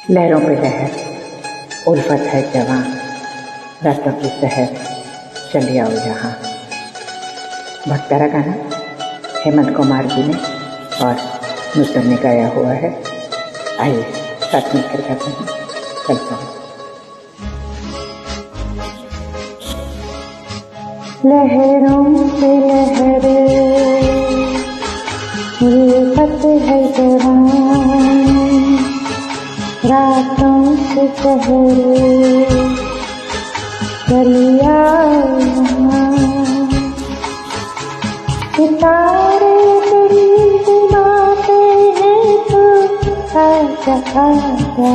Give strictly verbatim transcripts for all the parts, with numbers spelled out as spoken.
लहरों पे लहर, उल्फत है जवां, रातों की सहर, चली आओ यहाँ। बहुत प्यारा गाना हेमंत कुमार जी ने और नूतन ने गाया हुआ है। आइए साथ में कर गाते हैं। चलता हूँ। लहरों पे लहरे, उल्फत है जवां, रातों से सहरे, चली आओ यहाँ। सितारे तेरी बाते हैं तो आजा आजा,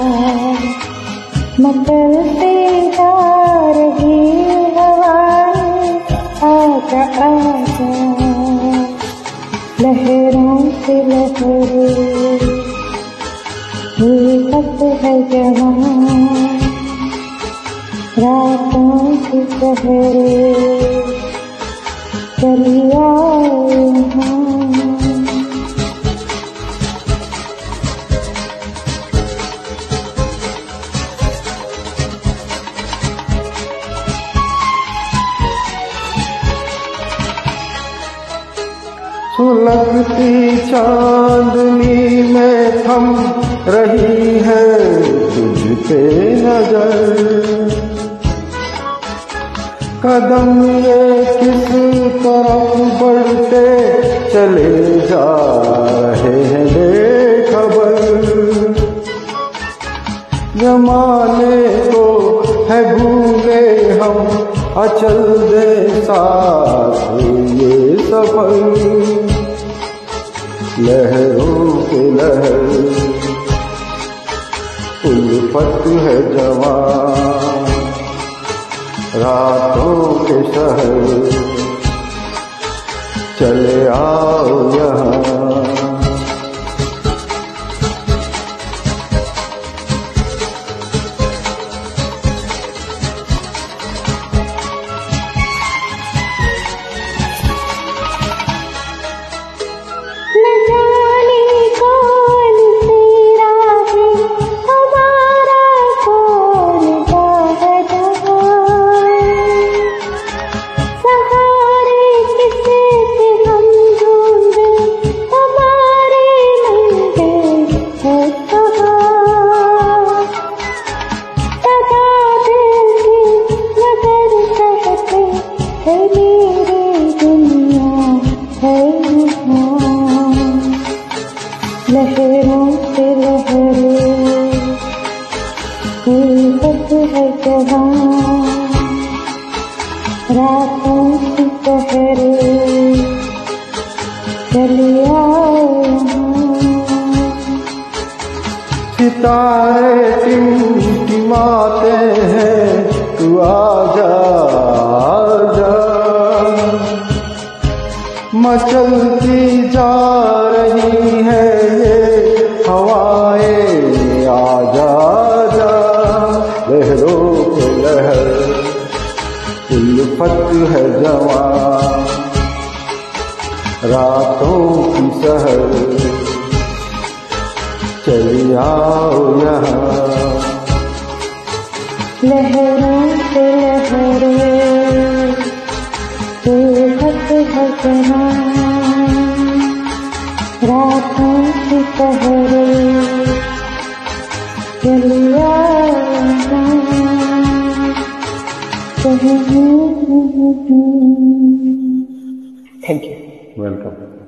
मचलते जा रही हवाएं, आजा आजा। लहरों से लहरे, उल्फत है जवां, रातों की सहरे, चली आओ यहाँ। सुलगती चांदनी में थम रही है तुझ पे नजर, कदम ये किस तरफ बढ़ते चले जा रहे हैं बेखबर। जमाने को है भूले हम, अचल दे साथ ये सफर। लहरों के लहर, उल्फत है जवां, रातों के शहर, चले आओ यहाँ। लहरों से लहरे, उल्फत है जवां, रातों की सहरे, चली आओ यहाँ। सितारे टिमटिमाते हैं, तू आजा आजा, मचलती जा रही है ये हवाएं, आजा आजा। लहरों पे लहर, उल्फत है जवां, रातों की सहर, चली आओ यहाँ। लहरों से लहरे, उल्फत है जवां, रातों की सहरे, चली आओ यहाँ। Thank you. वेलकम।